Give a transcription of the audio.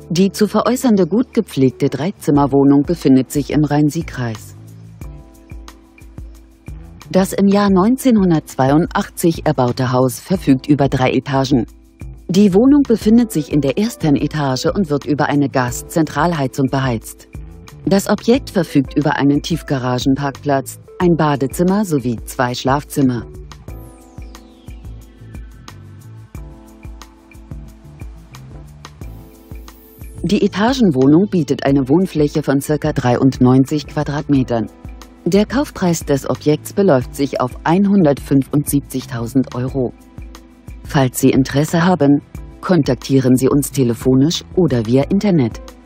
Die zu veräußernde gut gepflegte Dreizimmerwohnung befindet sich im Rhein-Sieg-Kreis. Das im Jahr 1982 erbaute Haus verfügt über 3 Etagen. Die Wohnung befindet sich in der ersten Etage und wird über eine Gaszentralheizung beheizt. Das Objekt verfügt über einen Tiefgaragenparkplatz, ein Badezimmer sowie 2 Schlafzimmer. Die Etagenwohnung bietet eine Wohnfläche von ca. 93 Quadratmetern. Der Kaufpreis des Objekts beläuft sich auf 175.000 Euro. Falls Sie Interesse haben, kontaktieren Sie uns telefonisch oder via Internet.